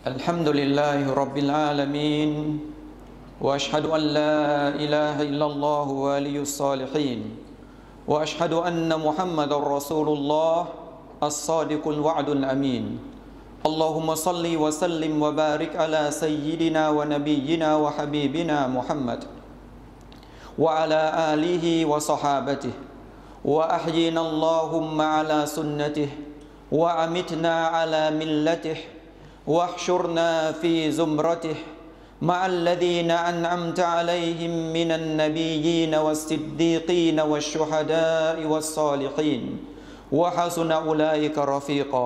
الحمد لله رب العالمين وأشهد أن لا إله إلا الله ولي الصالحين وأشهد أن محمد رسول الله الصادق الوعد الأمين اللهم صل وسلم وبارك على سيدنا ونبينا وحبيبنا محمد وعلى آله وصحابته وأحيينا اللهم على سنته وأمتنا على ملته واحشرنا في زمرته مع الذين أنعمت عليهم من النبيين والصديقين والشهداء والصالحين وحسن أولئك رفيقا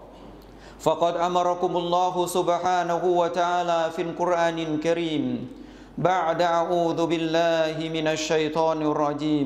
فقد أمركم الله سبحانه وتعالى في القرآن الكريم بعد أعوذ بالله من الشيطان الرجيم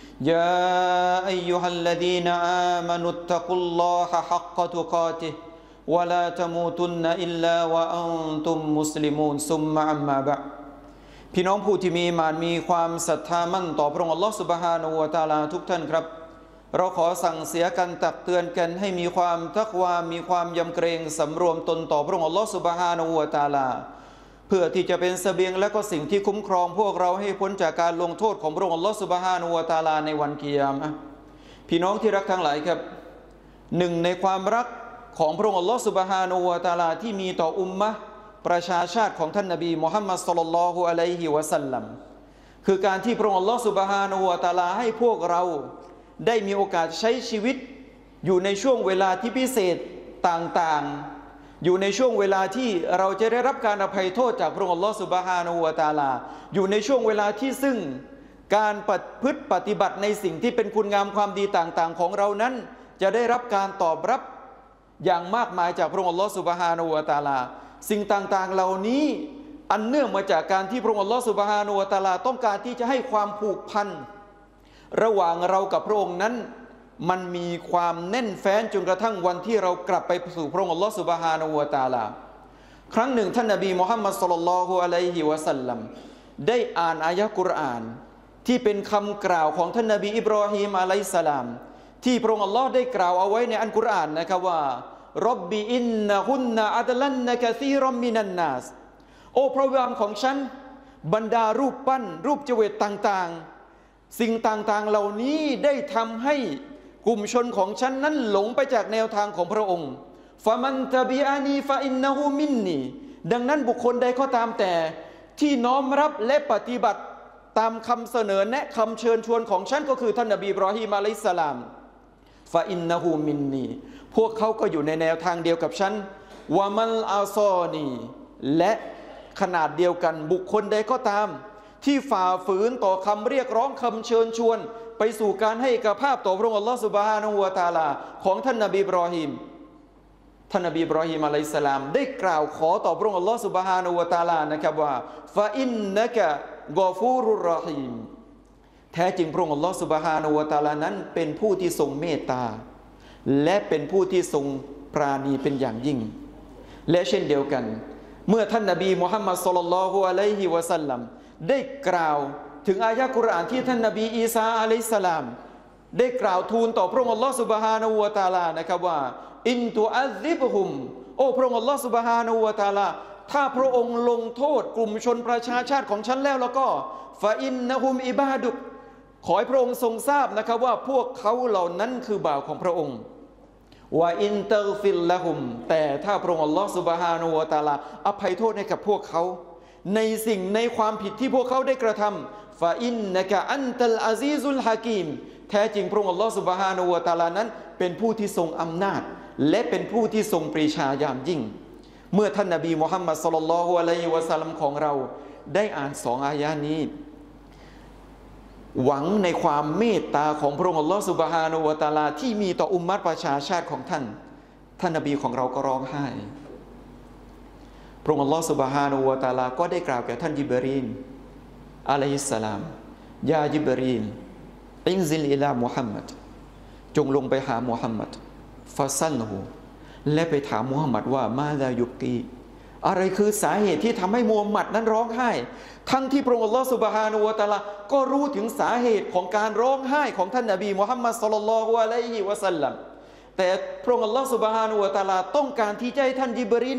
يا أيها الذين آمنوا اتقوا الله حق تقاته ولا تموتن إلا وأنتم مسلمون ثم أما بعدพี่น้องผู้ที่มีอีหม่านมีความศรัทธามั่นต่อพระองค์อัลลอฮฺซุบฮานะฮูวะตะอาลาทุกท่านครับเราขอสั่งเสียกันตักเตือนกันให้มีความตักวามีความยำเกรงสำรวมตนต่อพระองค์อัลลอฮฺซุบฮานะฮูวะตะอาลาเพื่อที่จะเป็นเสบียงและก็สิ่งที่คุ้มครองพวกเราให้พ้นจากการลงโทษของพระองค์อัลลอฮฺซุบฮานะฮูวะตะอาลาในวันกิยามะห์พี่น้องที่รักทั้งหลายครับหนึ่งในความรักของพระองค์อัลลอฮฺซุบฮานะฮูวะตะอาลาที่มีต่ออุมมะห์ประชาชาติของท่านนบีมุฮัมมัดศ็อลลัลลอฮุอะลัยฮิวะซัลลัมคือการที่พระองค์อัลลอฮฺซุบฮานะฮูวะตะอาลาให้พวกเราได้มีโอกาสใช้ชีวิตอยู่ในช่วงเวลาที่พิเศษต่างๆอยู่ในช่วงเวลาที่เราจะได้รับการอภัยโทษจากพระองค์อัลลอฮฺซุบฮานะฮูวะตะอาลาอยู่ในช่วงเวลาที่ซึ่งการปฏิบัติในสิ่งที่เป็นคุณงามความดีต่างๆของเรานั้นจะได้รับการตอบรับอย่างมากมายจากพระองค์อัลลอฮฺซุบฮานะฮูวะตะอาลาสิ่งต่างๆเหล่านี้อันเนื่องมาจากการที่พระองค์อัลลอฮฺซุบฮานะฮูวะตะอาลาต้องการที่จะให้ความผูกพันระหว่างเรากับพระองค์นั้นมันมีความแน่นแฟ้นจนกระทั่งวันที่เรากลับไปสู่พระองค์อัลลอฮฺซุบฮานะฮูวะตะอาลาครั้งหนึ่งท่านนบีมุฮัมมัดศ็อลลัลลอฮุอะลัยฮิวะซัลลัมได้อ่านอายะห์กุรอานที่เป็นคำกล่าวของท่านนบีอิบรอฮีมอะลัยฮิสสลามที่พระองค์อัลลอฮ์ได้กล่าวเอาไว้ในอัลกุรอานนะครับว่าร็อบบิอินนะฮุนนะอัดลันนะกะซีรัมมินันนาสโอ้พระบิดาของฉันบรรดารูปปั้นรูปเจวิตต่างๆสิ่งต่างๆเหล่านี้ได้ทำให้กลุ่มชนของฉันนั้นหลงไปจากแนวทางของพระองค์ฟะมันตะบิอานีฟะอินนะฮูมินนีดังนั้นบุคคลใดก็ตามแต่ที่น้อมรับและปฏิบัติตามคำเสนอแนะคำเชิญชวนของฉันก็คือท่านนบีอิบรอฮีมอะลัยฮิสสลามฟะอินนะฮูมินนีพวกเขาก็อยู่ในแนวทางเดียวกับฉันวะมัลอาซอนีและขนาดเดียวกันบุคคลใดก็ตามที่ฝ่าฝืนต่อคำเรียกร้องคำเชิญชวนไปสู่การให้เอกภาพต่อพระองค์อัลลอฮฺซุบฮานะฮูวะตะอาลาของท่านนบีอิบรอฮีมท่านนบีอิบรอฮีมอะลัยฮิสสลามได้กล่าวขอต่อพระองค์อัลลอฮฺซุบฮานะฮูวะตะอาลานะครับว่าฟะอินนะกะกอฟูรุรรอฮีมแท้จริงพระองค์อัลลอฮฺซุบฮานะฮูวะตะอาลานั้นเป็นผู้ที่ทรงเมตตาและเป็นผู้ที่ทรงปราณีเป็นอย่างยิ่งและเช่นเดียวกันเมื่อท่านนบีมุฮัมมัดศ็อลลัลลอฮุอะลัยฮิวะซัลลัมได้กล่าวถึงอายะห์กุรอานที่ท่านนบีอีสาอะลัยฮิสสลามได้กล่าวทูลต่อพระองค์อัลลอฮฺซุบฮานะฮูวะตะอาลานะครับว่าอินตุอัซซิบฮุมโอ้พระองค์อัลลอฮฺซุบฮานะฮูวะตะอาลาถ้าพระองค์ลงโทษกลุ่มชนประชาชาติของฉันแล้วก็ฟาอินนะฮุมอิบาดุกขอให้พระองค์ทรงทราบนะครับว่าพวกเขาเหล่านั้นคือบ่าวของพระองค์วะอินตัฆฟิรละฮุมแต่ถ้าพระองค์อัลลอฮฺซุบฮานะฮูวะตะอาลาอภัยโทษให้กับพวกเขาในสิ่งในความผิดที่พวกเขาได้กระทำฟาอินนะกะอันตัลอาซีซุลฮะกีมแท้จริงพระองค์อัลลอฮฺซุบฮานะฮูวะตะอาลานั้นเป็นผู้ที่ทรงอำนาจและเป็นผู้ที่ทรงปรีชาญาณยิ่งเมื่อท่านนบีมุฮัมมัดศ็อลลัลลอฮุอะลัยฮิวะซัลลัมของเราได้อ่านสองอายะห์นี้หวังในความเมตตาของพระองค์อัลลอฮฺซุบฮานะฮูวะตะอาลาที่มีต่ออุมมะห์ประชาชาติของท่านนบีของเราก็ร้องไห้พระองค์อัลลอฮฺซุบฮานะฮูวะตะอาลาก็ได้กล่าวแก่ท่านญิบรีลอะลัยฮิสสลามยาญิบรีลอินซิลอิลามุฮัมมัดจงลงไปหามุฮัมมัดฟาซัลฮูและไปถามมุฮัมมัดว่ามาลายุบกีอะไรคือสาเหตุที่ทำให้มุฮัมมัดนั้นร้องไห้ทั้งที่พระองค์อัลลอฮฺซุบฮานะฮูวะตะอาลาก็รู้ถึงสาเหตุของการร้องไห้ของท่านนบีมุฮัมมัดศ็อลลัลลอฮุอะลัยฮิวะซัลลัมแต่พระองค์อัลลอฮฺซุบฮานะฮูวะตะอาลาต้องการที่จะให้ท่านญิบรีลนั้น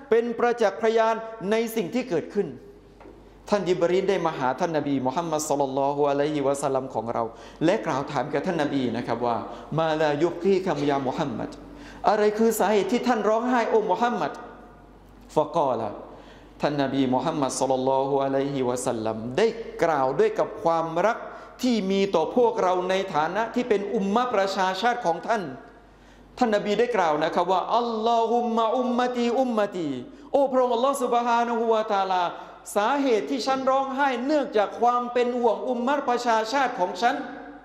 เป็นประจักษ์พยานในสิ่งที่เกิดขึ้นท่านญิบรีลได้มาหาท่านนบีมุฮัมมัดศ็อลลัลลอฮุอะลัยฮิวะซัลลัมของเราและกล่าวถามกับท่านนบีนะครับว่ามาลายุบกีคัมยามุฮัมมัดอะไรคือสาเหตุที่ท่านร้องไห้โอ้มุฮัมมัดฟะกอละท่านนบีมุฮัมมัดศ็อลลัลลอฮุอะลัยฮิวะซัลลัมได้กล่าวด้วยกับความรักที่มีต่อพวกเราในฐานะที่เป็นอุมมะประชาชาติของท่านท่านนบีได้กล่าวนะครับว่าอัลลอฮุมมะอุมมะตีอุมมะตีโอ้พระองค์อัลลอฮฺซุบฮานะฮูวะตะอาลาสาเหตุที่ฉันร้องไห้เนื่องจากความเป็นห่วงอุมมะประชาชาติของฉัน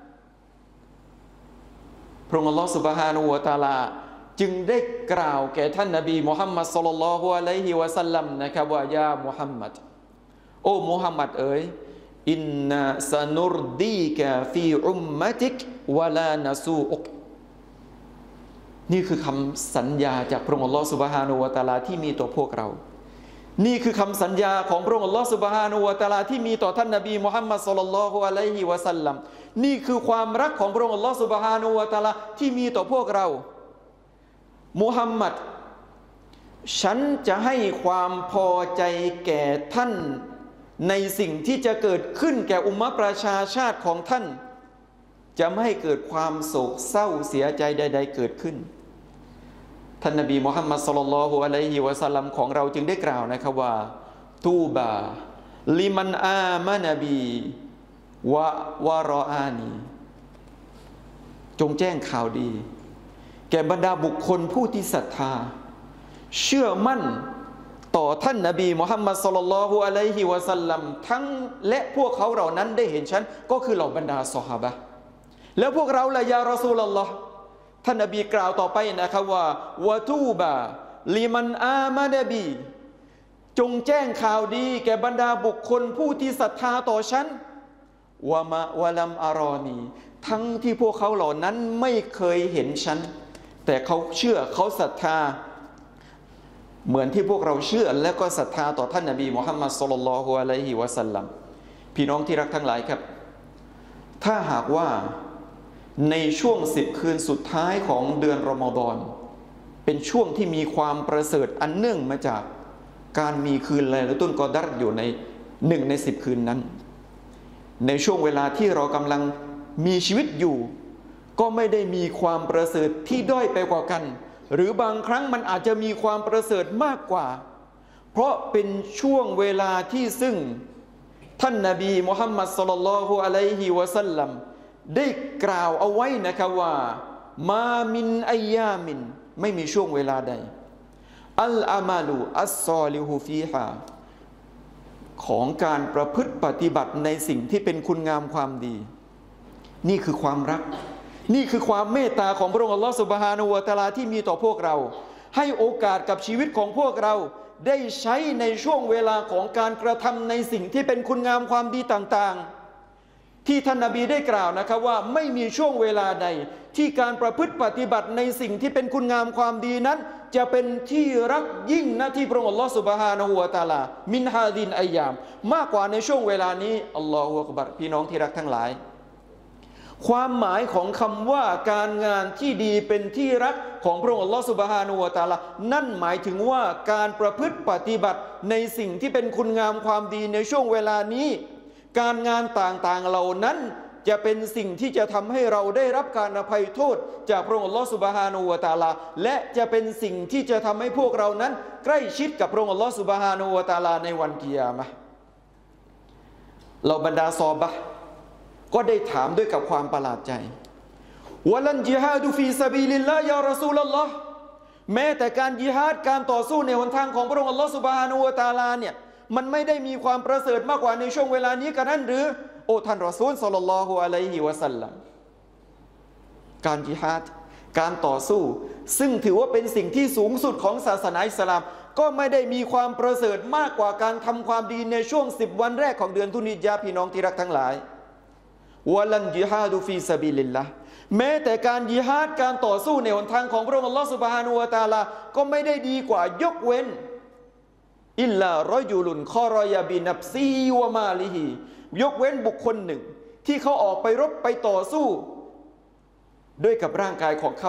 พระองค์อัลลอฮฺซุบฮานะฮูวะตะอาลาจึงได้กล่าวแก่ท่านนบีมุฮัมมัดศ็อลลัลลอฮุอะลัยฮิวะซัลลัมนะครับว่ายามุฮัมมัดโอ้มุฮัมมัดเอ๋ยอินนาซานุรดีกะฟีอุมมะติกวะลานะซูอุกนี่คือคำสัญญาจากพระองค์อัลลอฮฺซุบฮานะฮูวะตะอาลาที่มีต่อพวกเรานี่คือคำสัญญาของพระองค์อัลลอฮฺซุบฮานะฮูวะตะอาลาที่มีต่อท่านนบีมุฮัมมัดศ็อลลัลลอฮุอะลัยฮิวะซัลลัมนี่คือความรักของพระองค์อัลลอฮฺซุบฮานะฮูวะตะอาลาที่มีต่อพวกเรามุฮัมมัดฉันจะให้ความพอใจแก่ท่านในสิ่งที่จะเกิดขึ้นแก่อุมมะประชาชาติของท่านจะไม่ให้เกิดความโศกเศร้าเสียใจใดๆเกิดขึ้นท่านนบีมุฮัมมัดศ็อลลัลลอฮุอะลัยฮิวะซัลลัมของเราจึงได้กล่าวนะครับว่าตูบาลิมันอามะนบีวะรออานีจงแจ้งข่าวดีแก่บรรดาบุคคลผู้ที่ศรัทธาเชื่อมั่นต่อท่านนบีมุฮัมมัดศ็อลลัลลอฮุอะลัยฮิวะซัลลัมทั้งและพวกเขาเหล่านั้นได้เห็นฉันก็คือเหล่าบรรดาซอฮาบะห์แล้วพวกเราล่ะยารอซูลุลลอฮ์ท่านนบีกล่าวต่อไปนะครับว่าวะตูบาลิมันอามะนบีจงแจ้งข่าวดีแก่บรรดาบุคคลผู้ที่ศรัทธาต่อฉันวะลัมอารอนีทั้งที่พวกเขาเหล่านั้นไม่เคยเห็นฉันแต่เขาเชื่อเขาศรัทธาเหมือนที่พวกเราเชื่อและก็ศรัทธาต่อท่านนบีมุฮัมมัดศ็อลลัลลอฮุอะลัยฮิวะซัลลัมพี่น้องที่รักทั้งหลายครับถ้าหากว่าในช่วง10 คืนสุดท้ายของเดือนรอมฎอนเป็นช่วงที่มีความประเสริฐอันเนื่องมาจากการมีคืนไลลาตุลกอดัรอยู่ใน1 ใน 10 คืนนั้นในช่วงเวลาที่เรากำลังมีชีวิตอยู่ก็ไม่ได้มีความประเสริฐที่ด้อยไปกว่ากันหรือบางครั้งมันอาจจะมีความประเสริฐมากกว่าเพราะเป็นช่วงเวลาที่ซึ่งท่านนบีมุฮัมมัดศ็อลลัลลอฮุอะลัยฮิวะซัลลัมได้กล่าวเอาไว้นะครับว่ามามินอัยยามินไม่มีช่วงเวลาใดอัลอามาลูอัสซอลิฮุฟีฮาของการประพฤติปฏิบัติในสิ่งที่เป็นคุณงามความดีนี่คือความรักนี่คือความเมตตาของพระองค์อัลลอฮฺซุบฮานะฮูวะตะอาลาที่มีต่อพวกเราให้โอกาสกับชีวิตของพวกเราได้ใช้ในช่วงเวลาของการกระทำในสิ่งที่เป็นคุณงามความดีต่างๆที่ท่านนบีได้กล่าวนะครับว่าไม่มีช่วงเวลาใดที่การประพฤติปฏิบัติในสิ่งที่เป็นคุณงามความดีนั้นจะเป็นที่รักยิ่งนะที่พระองค์อัลลอฮฺซุบฮานะฮูวะตะอาลามินฮาดินอัยยามมากกว่าในช่วงเวลานี้อัลลอฮฺอักบัรพี่น้องที่รักทั้งหลายความหมายของคำว่าการงานที่ดีเป็นที่รักของพระองค์อัลลอฮฺซุบฮานะฮูวะตะอาลานั่นหมายถึงว่าการประพฤติปฏิบัติในสิ่งที่เป็นคุณงามความดีในช่วงเวลานี้การงานต่างๆเหล่านั้นจะเป็นสิ่งที่จะทำให้เราได้รับการอภัยโทษจากพระองค์อัลลอฮฺซุบฮานะฮูวะตะอาลาและจะเป็นสิ่งที่จะทำให้พวกเรานั้นใกล้ชิดกับพระองค์อัลลอฮฺซุบฮานะฮูวะตะอาลาในวันกิยามะห์เราบรรดาซอฮาบะห์ก็ได้ถามด้วยกับความประหลาดใจวะลันญิฮาดุฟีซะบีลิลลาฮิยารอซูลุลลอฮ์แม้แต่การญิฮาดการต่อสู้ในหนทางของพระองค์อัลลอฮฺซุบฮานะฮูวะตะอาลาเนี่ยมันไม่ได้มีความประเสริฐมากกว่าในช่วงเวลานี้กันนั้นหรือโอ้ท่านรอซูลศ็อลลัลลอฮุอะลัยฮิวะซัลลัมการญิฮาดการต่อสู้ซึ่งถือว่าเป็นสิ่งที่สูงสุดของศาสนาอิสลามก็ไม่ได้มีความประเสริฐมากกว่าการทำความดีในช่วง10 วันแรกของเดือนตุนิจญาพี่น้องที่รักทั้งหลายวะลันญิฮาดุฟีซะบีลิลลาห์แม้แต่การญิฮาดการต่อสู้ในหนทางของพระองค์อัลลอฮฺซุบฮานะฮูวะตะอาลาก็ไม่ได้ดีกว่ายกเว้นอิลลารอยุลุนคอรอยาบินับซีวะมาลิฮียกเว้นบุคคลหนึ่งที่เขาออกไปรบไปต่อสู้ด้วยกับร่างกายของเขา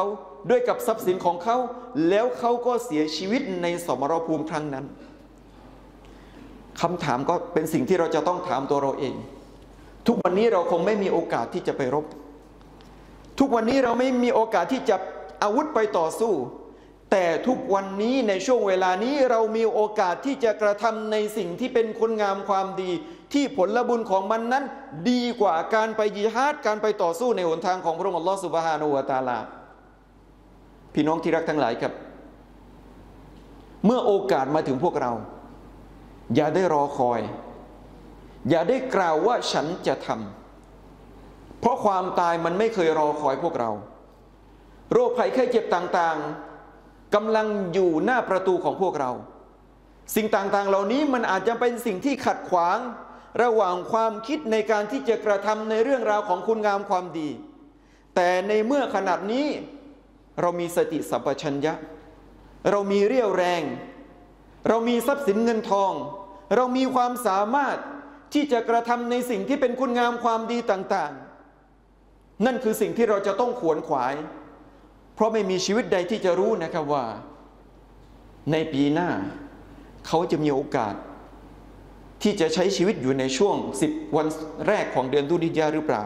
ด้วยกับทรัพย์สินของเขาแล้วเขาก็เสียชีวิตในสมรภูมิครั้งนั้นคำถามก็เป็นสิ่งที่เราจะต้องถามตัวเราเองทุกวันนี้เราคงไม่มีโอกาสที่จะไปรบทุกวันนี้เราไม่มีโอกาสที่จะอาวุธไปต่อสู้แต่ทุกวันนี้ในช่วงเวลานี้เรามีโอกาสที่จะกระทำในสิ่งที่เป็นคุณงามความดีที่ผลบุญของมันนั้นดีกว่าการไปญิฮาดการไปต่อสู้ในหนทางของพระองค์อัลลอฮฺซุบฮานะฮูวะตะอาลาพี่น้องที่รักทั้งหลายครับเมื่อโอกาสมาถึงพวกเราอย่าได้รอคอยอย่าได้กล่าวว่าฉันจะทำเพราะความตายมันไม่เคยรอคอยพวกเราโรคภัยไข้เจ็บต่างๆกำลังอยู่หน้าประตูของพวกเราสิ่งต่างๆเหล่านี้มันอาจจะเป็นสิ่งที่ขัดขวางระหว่างความคิดในการที่จะกระทำในเรื่องราวของคุณงามความดีแต่ในเมื่อขนาดนี้เรามีสติสัมปชัญญะเรามีเรี่ยวแรงเรามีทรัพย์สินเงินทองเรามีความสามารถที่จะกระทำในสิ่งที่เป็นคุณงามความดีต่างๆนั่นคือสิ่งที่เราจะต้องขวนขวายเพราะไม่มีชีวิตใดที่จะรู้นะครับว่าในปีหน้าเขาจะมีโอกาสที่จะใช้ชีวิตอยู่ในช่วง10 วันแรกของเดือนดุลฮิจญะห์หรือเปล่า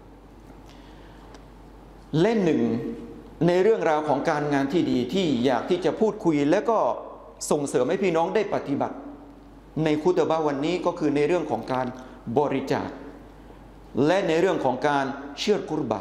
เล่นหนึ่งในเรื่องราวของการงานที่ดีที่อยากที่จะพูดคุยและก็ส่งเสริมให้พี่น้องได้ปฏิบัติในคุตบะห์วันนี้ก็คือในเรื่องของการบริจาคและในเรื่องของการเชือดกุรบัน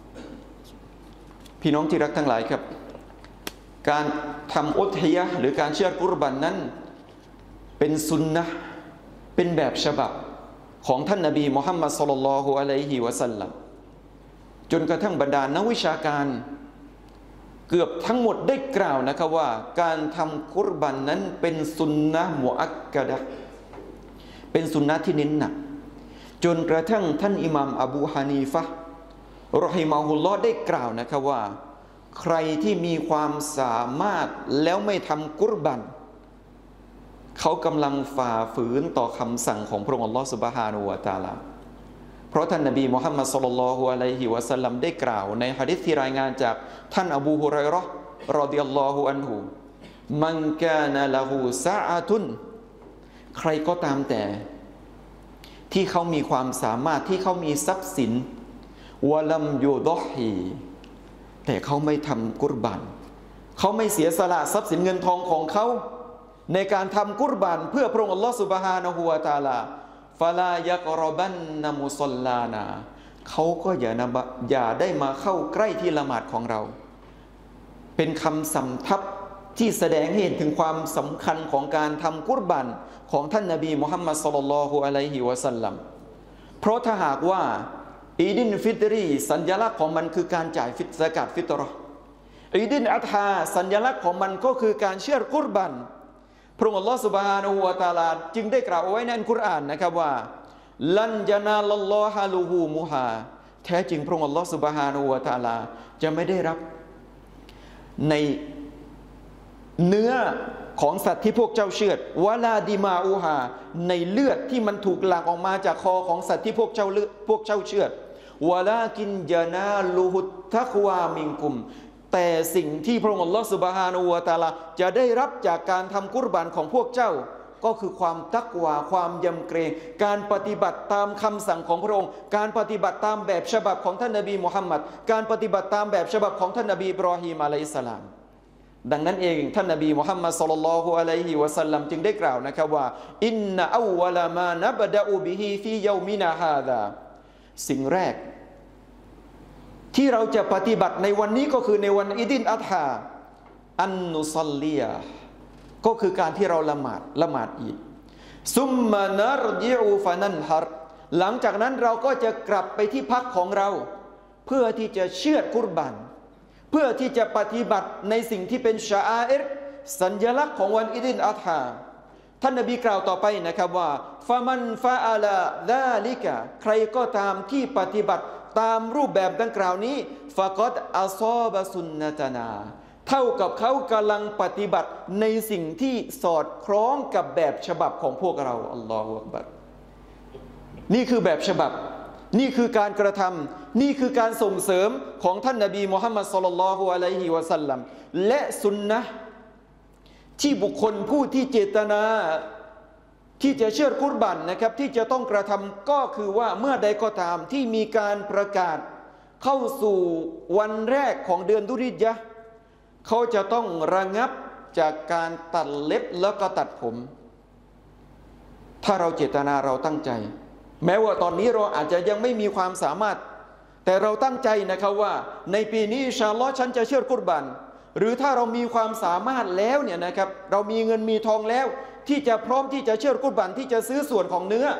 พี่น้องที่รักทั้งหลายครับการทำอุทฮิยะห์หรือการเชือดกุรบันนั้นเป็นสุนนะห์เป็นแบบฉบับของท่านนบีมุฮัมมัดศ็อลลัลลอฮุอะลัยฮิวะซัลลัมจนกระทั่งบรรดานักวิชาการเกือบทั้งหมดได้กล่าวนะครับว่าการทำกุรบันนั้นเป็นสุนนะห์มุอักกะดะห์เป็นสุนนะห์ที่เน้นหนักจนกระทั่งท่านอิหม่ามอบูฮานีฟะห์รอฮิมะฮุลลอฮ์ได้กล่าวนะครับว่าใครที่มีความสามารถแล้วไม่ทำกุรบันเขากำลังฝ่าฝืนต่อคำสั่งของพระองค์อัลลอฮฺซุบฮานะฮูวะตะอาลาเพราะท่านนบีมุฮัมมัดศ็อลลัลลอฮุอะลัยฮิวะซัลลัมได้กล่าวในหะดีษที่รายงานจากท่านอบูฮุรอยเราะห์รอฎิยัลลอฮุอันฮุมันกานะละฮูซะอะตุนใครก็ตามแต่ที่เขามีความสามารถที่เขามีทรัพย์สินวะลัมยูฎอฮีแต่เขาไม่ทำกุรบันเขาไม่เสียสละทรัพย์สินเงินทองของเขาในการทำกุรบันเพื่อพระองค์อัลลอฮฺซุบฮานะฮูวะตะอาลาฟะลายักรอบันนะมุศอลลานาเขาก็อย่าได้มาเข้าใกล้ที่ละหมาดของเราเป็นคำสำทับที่แสดงให้เห็นถึงความสำคัญของการทำกุรบันของท่านนบีมุฮัมมัดศ็อลลัลลอฮุอะลัยฮิวะซัลลัมเพราะถ้าหากว่าอีดินฟิตรีสัญลักษณ์ของมันคือการจ่ายซะกาตฟิตเราะห์อีดินอัฏฮาสัญลักษณ์ของมันก็คือการเชือดกุรบันพระองค์อัลลอฮฺซุบฮานะฮูวะตะอาลาจึงได้กล่าวเอาไว้ในอัลกุรอานนะครับว่าลันยะนาลัลลอฮะลูฮูมุฮาแท้จริงพระองค์อัลลอฮฺซุบฮานะฮูวะตะอาลาจะไม่ได้รับในเนื้อของสัตว์ที่พวกเจ้าเชือดวะลาดิมาอูฮาในเลือดที่มันถูกหลั่งออกมาจากคอของสัตว์ที่พวกเจ้าเชือดวะลากินยานาลูฮุตตักวามินกุมแต่สิ่งที่พระองค์อัลลอฮฺซุบฮานะฮูวะตะอาลาจะได้รับจากการทำกุรบันของพวกเจ้าก็คือความตักวาความยำเกรงการปฏิบัติตามคำสั่งของพระองค์การปฏิบัติตามแบบฉบับของท่านนบีมุฮัมมัดการปฏิบัติตามแบบฉบับของท่านนบีอิบรอฮีมอะลัยฮิสสลามดังนั้นเองท่านนบีมุฮัมมัดศ็อลลัลลอฮุอะลัยฮิวะซัลลัมจึงได้กล่าวนะครับว่าอินนะอัววะลามานับดะอูบิฮิฟียอมินาฮาซาสิ่งแรกที่เราจะปฏิบัติในวันนี้ก็คือในวันอีดินอัฏฮาอันนุซัลลียะก็คือการที่เราละหมาดอีดซุมมานารญิอูฟะนันฮัรหลังจากนั้นเราก็จะกลับไปที่พักของเราเพื่อที่จะเชือดกุรบันเพื่อที่จะปฏิบัติในสิ่งที่เป็นชะอาอิรสัญลักษณ์ของวันอีดินอัฏฮาท่านนบีกล่าวต่อไปนะครับว่าฟะมันฟะอาลาซาลิกะใครก็ตามที่ปฏิบัติตามรูปแบบดังกล่าวนี้ฟะกอดอัศอบะซุนนะตนาเท่ากับเขากำลังปฏิบัติในสิ่งที่สอดคล้องกับแบบฉบับของพวกเราอัลลอฮฺอักบัรนี่คือแบบฉบับนี่คือการกระทำนี่คือการส่งเสริมของท่านนบีมุฮัมมัดศ็อลลัลลอฮุอะลัยฮิวะซัลลัมและสุนนะห์ที่บุคคลผู้ที่เจตนาที่จะเชื่อกุรบันนะครับที่จะต้องกระทำก็คือว่าเมื่อใดก็ตามที่มีการประกาศเข้าสู่วันแรกของเดือนดุริยะห์เขาจะต้องระงับจากการตัดเล็บแล้วก็ตัดผมถ้าเราเจตนาเราตั้งใจแม้ว่าตอนนี้เราอาจจะยังไม่มีความสามารถแต่เราตั้งใจนะครับว่าในปีนี้อินชาอัลลอฮ์ฉันจะเชื่อกุรบันหรือถ้าเรามีความสามารถแล้วเนี่ยนะครับเรามีเงินมีทองแล้วที่จะพร้อมที่จะเชื่อกุรบันที่จะซื้อส่วนของเนื้อ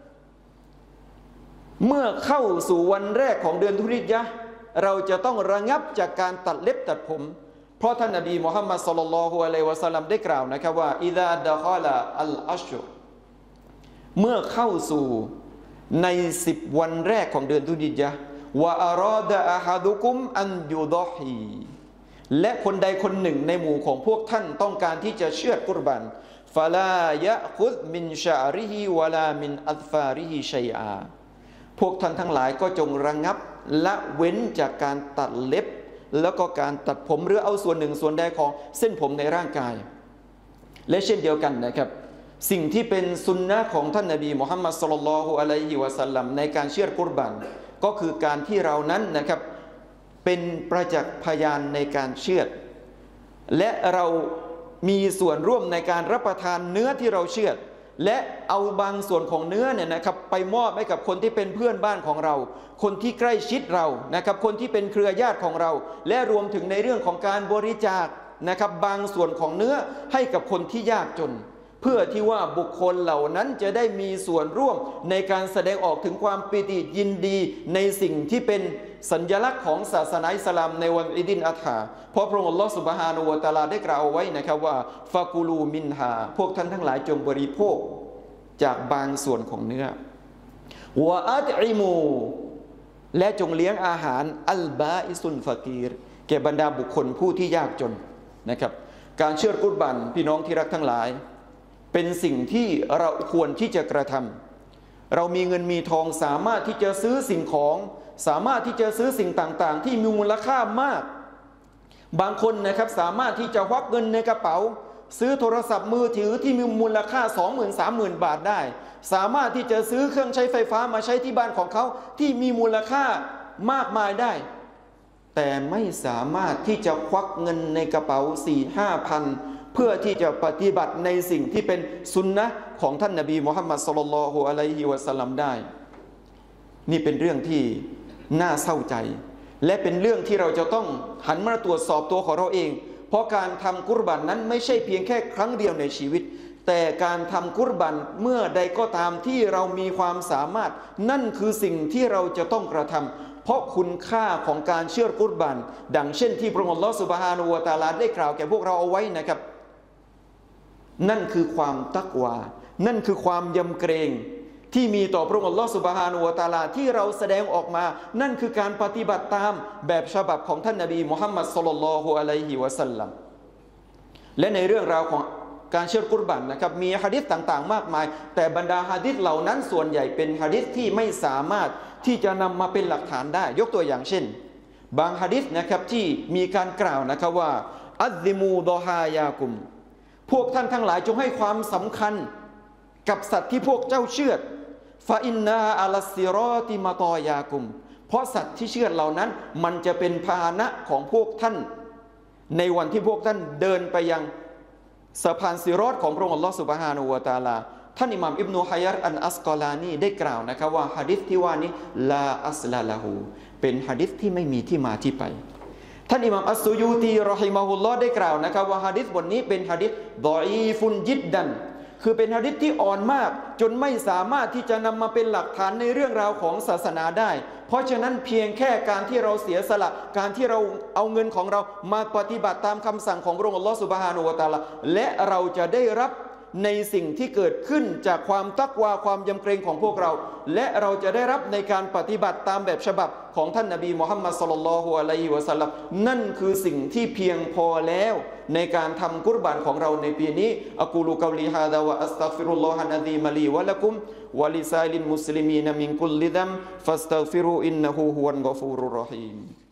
เมื่อเข้าสู่วันแรกของเดือนดุริยะห์เราจะต้องระงับจากการตัดเล็บตัดผมเพราะท่านนบีมุฮัมมัดศ็อลลัลลอฮุอะลัยฮิวะซัลลัมได้กล่าวนะครับว่าอิซาดะคอละอัลอัชรุเมื่อเข้าสู่ใน10วันแรกของเดือนดุริยะห์วะอารอดะอะฮะดุกุมอันยุฎอฮีและคนใดคนหนึ่งในหมู่ของพวกท่านต้องการที่จะเชือดกุรบันฟะลายะคุซมินชะอริฮิวะลามินอัซฟาริฮิชัยอาพวกท่านทั้งหลายก็จงระงับละเว้นจากการตัดเล็บแล้วก็การตัดผมหรือเอาส่วนหนึ่งส่วนใดของเส้นผมในร่างกายและเช่นเดียวกันนะครับสิ่งที่เป็นสุนนะของท่านนบีมุฮัมมัดศ็อลลัลลอฮุอะลัยฮิวะซัลลัมในการเชือดกุรบันก็คือการที่เรานั้นนะครับเป็นประจักษ์พยานในการเชือดและเรามีส่วนร่วมในการรับประทานเนื้อที่เราเชือดและเอาบางส่วนของเนื้อเนี่ยนะครับไปมอบให้กับคนที่เป็นเพื่อนบ้านของเราคนที่ใกล้ชิดเรานะครับคนที่เป็นเครือญาติของเราและรวมถึงในเรื่องของการบริจาคนะครับบางส่วนของเนื้อให้กับคนที่ยากจนเพื่อที่ว่าบุคคลเหล่านั้นจะได้มีส่วนร่วมในการแสดงออกถึงความปิติยินดีในสิ่งที่เป็นสัญลักษณ์ของศาสนาอิสลามในวันอีดินอัฏฮาเพราะพระองค์อัลลอฮฺซุบฮานะฮูวะตะอาลาได้กล่าวไว้นะครับว่าฟากูลูมินฮาพวกท่านทั้งหลายจงบริโภคจากบางส่วนของเนื้อวะอัตอิมูและจงเลี้ยงอาหารอัลบาอิซุนฟากีรแก่บรรดาบุคคลผู้ที่ยากจนนะครับการเชือดกุรบันพี่น้องที่รักทั้งหลายเป็นสิ่งที่เราควรที่จะกระทำเรามีเงินมีทองสามารถที่จะซื้อสิ่งของสามารถที่จะซื้อสิ่งต่างๆที่มีมูลค่ามากบางคนนะครับสามารถที่จะควักเงินในกระเป๋าซื้อโทรศัพท์มือถือที่มีมูลค่า 20,000-30,000 บาทได้สามารถที่จะซื้อเครื่องใช้ไฟฟ้ามาใช้ที่บ้านของเขาที่มีมูลค่ามากมายได้แต่ไม่สามารถที่จะควักเงินในกระเป๋า 4-5 พันเพื่อที่จะปฏิบัติในสิ่งที่เป็นสุนนะของท่านนบีมุฮัมมัดศ็อลลัลลอฮุอะลัยฮิวะซัลลัมได้นี่เป็นเรื่องที่น่าเศร้าใจและเป็นเรื่องที่เราจะต้องหันมาตรวจสอบตัวของเราเองเพราะการทำกุรบันนั้นไม่ใช่เพียงแค่ครั้งเดียวในชีวิตแต่การทำกุรบันเมื่อใดก็ตามที่เรามีความสามารถนั่นคือสิ่งที่เราจะต้องกระทำเพราะคุณค่าของการเชื่อกุรบันดังเช่นที่พระองค์อัลลอฮฺซุบฮานะฮูวะตะอาลาได้กล่าวแก่พวกเราเอาไว้นะครับนั่นคือความตักวานั่นคือความยำเกรงที่มีต่อพระองค์อัลลอฮฺซุบฮานะฮูวะตะอาลาที่เราแสดงออกมานั่นคือการปฏิบัติตามแบบฉบับของท่านนบีมุฮัมมัดศ็อลลัลลอฮุอะลัยฮิวะซัลลัมและในเรื่องราวของการเชื่อกุรบันนะครับมีหะดีษต่างๆมากมายแต่บรรดาหะดีษเหล่านั้นส่วนใหญ่เป็นหะดีษที่ไม่สามารถที่จะนำมาเป็นหลักฐานได้ยกตัวอย่างเช่นบางหะดีษนะครับที่มีการกล่าวนะครับว่าอัซซิมูดอฮายากุมพวกท่านทั้งหลายจงให้ความสำคัญกับสัตว์ที่พวกเจ้าเชือดฟาอินนาอัลซิรอติมาตอยากุมเพราะสัตว์ที่เชือดเหล่านั้นมันจะเป็นพาหนะของพวกท่านในวันที่พวกท่านเดินไปยังสะพานซิรอตของพระองค์อัลลอฮฺซุบฮานะฮูวะตะอาลาท่านอิหม่ามอิบนุฮะญัรอันอัสกอลานีได้กล่าวนะครับว่าหะดีษที่ว่านี้ลาอัสลาละฮูเป็นหะดีษที่ไม่มีที่มาที่ไปท่านอิหม่ามอัสซุยูตีรอฮิมะฮุลลอฮ์ได้กล่าวนะครับว่าหะดีษบทนี้เป็นหะดีษฎออีฟุนญิดดันคือเป็นหะดีษที่อ่อนมากจนไม่สามารถที่จะนำมาเป็นหลักฐานในเรื่องราวของศาสนาได้เพราะฉะนั้นเพียงแค่การที่เราเสียสละการที่เราเอาเงินของเรามาปฏิบัติตามคำสั่งของพระองค์อัลลอฮฺซุบฮานะฮูวะตะอาลาและเราจะได้รับในสิ่งที่เกิดขึ้นจากความตักวาความยำเกรงของพวกเราและเราจะได้รับในการปฏิบัติตามแบบฉบับของท่านนบีมุฮัมมัดศ็อลลัลลอฮุอะลัยฮิวะซัลลัมนั่นคือสิ่งที่เพียงพอแล้วในการทำกุรบานของเราในปีนี้อะกูลูกอลีฮาดะวะอัสตัฆฟิรุลลอฮะอะซีมะลีวะละกุมวะลิซาลิลมุสลิมีนมินกุลลิซัมฟัสตัฆฟิรูอินนะฮูฮุวัลกอฟูรุรเราะฮีม